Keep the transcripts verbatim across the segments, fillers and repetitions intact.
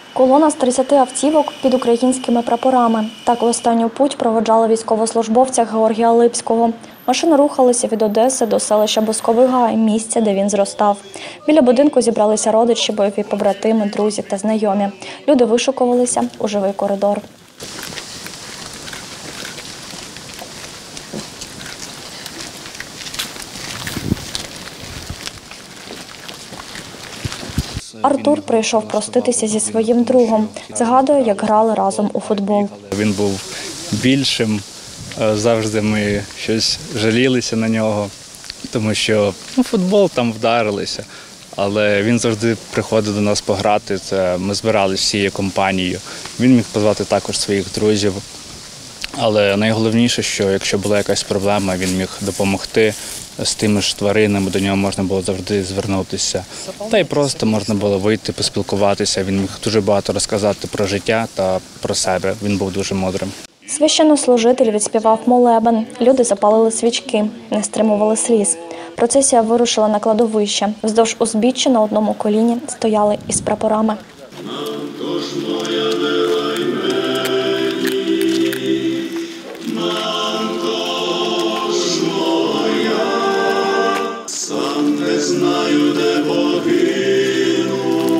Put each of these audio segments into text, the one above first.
Колона з тридцяти автівок під українськими прапорами. Так в останню путь проводжали військовослужбовця Георгія Липського. Машини рухалися від Одеси до селища Бусковий Гай, місця, де він зростав. Біля будинку зібралися родичі, бойові побратими, друзі та знайомі. Люди вишукувалися у живий коридор. Артур прийшов проститися зі своїм другом. Згадує, як грали разом у футбол. Він був більшим, завжди ми щось жалілися на нього, тому що ну, футбол там вдарилися. Але він завжди приходив до нас пограти, це ми збиралися всією компанією. Він міг позвати також своїх друзів. Але найголовніше, що якщо була якась проблема, він міг допомогти з тими ж тваринами, до нього можна було завжди звернутися. Та й просто можна було вийти, поспілкуватися. Він міг дуже багато розказати про життя та про себе. Він був дуже мудрим. Священнослужитель відспівав молебен. Люди запалили свічки, не стримували сліз. Процесія вирушила на кладовище. Вздовж узбіччя на одному коліні стояли із прапорами. Знаю, де погину,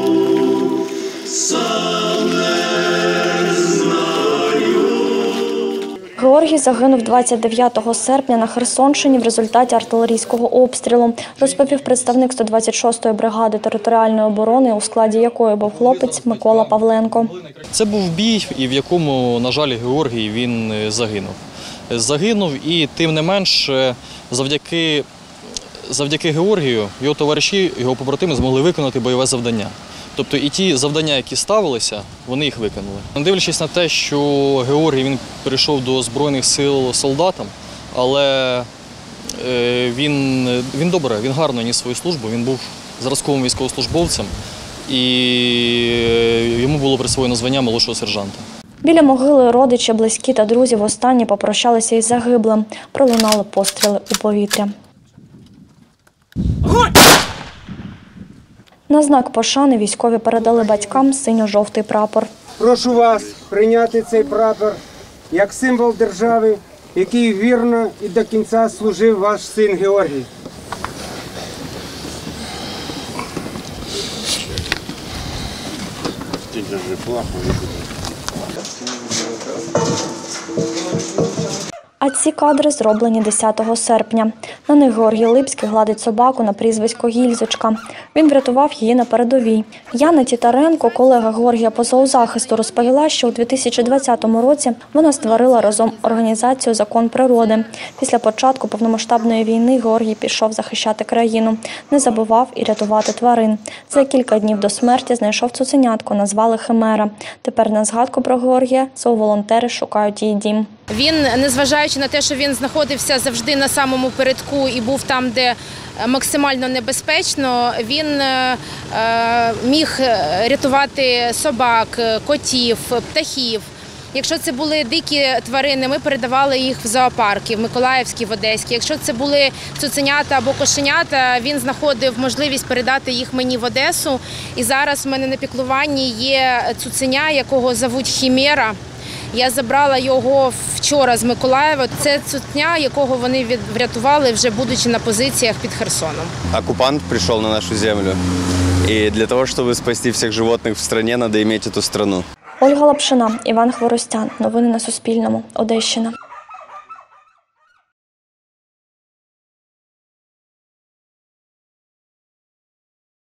сам не знаю. Георгій загинув двадцять дев'ятого серпня на Херсонщині в результаті артилерійського обстрілу, розповів представник сто двадцять шостої бригади територіальної оборони, у складі якої був хлопець Микола Павленко. Це був бій, і в якому, на жаль, Георгій він загинув. Загинув і тим не менш завдяки Завдяки Георгію його товариші, його побратими змогли виконати бойове завдання. Тобто і ті завдання, які ставилися, вони їх виконали. Не дивлячись на те, що Георгій він перейшов до Збройних сил солдатом, але він, він добре, він гарно ніс свою службу, він був зразковим військовослужбовцем і йому було присвоєно звання молодшого сержанта. Біля могили родичі, близькі та друзі востаннє попрощалися із загиблим. Пролунали постріли у повітря. На знак пошани військові передали батькам синьо-жовтий прапор. Прошу вас прийняти цей прапор як символ держави, який вірно і до кінця служив ваш син Георгій. А ці кадри зроблені десятого серпня. На них Георгій Липський гладить собаку на прізвисько Гільзочка. Він врятував її на передовій. Яна Тітаренко, колега Георгія по зоозахисту, розповіла, що у дві тисячі двадцятому році вона створила разом організацію «Закон природи». Після початку повномасштабної війни Георгій пішов захищати країну. Не забував і рятувати тварин. За кілька днів до смерті знайшов цуценятку, назвали Химера. Тепер на згадку про Георгія зооволонтери шукають її дім. Він, незважаючи на те, що він знаходився завжди на самому передку і був там, де максимально небезпечно, він міг рятувати собак, котів, птахів. Якщо це були дикі тварини, ми передавали їх в зоопарки, в Миколаївській, в Одеській. Якщо це були цуценята або кошенята, він знаходив можливість передати їх мені в Одесу. І зараз в мене на піклуванні є цуценя, якого звуть Хімера. Я забрала його вчора з Миколаєва. Це цуценя, якого вони врятували, вже будучи на позиціях під Херсоном. Оккупант прийшов на нашу землю. І для того, щоб спасти всіх животних в країні, треба мати цю країну. Ольга Лапшина, Іван Хворостян. Новини на Суспільному. Одещина.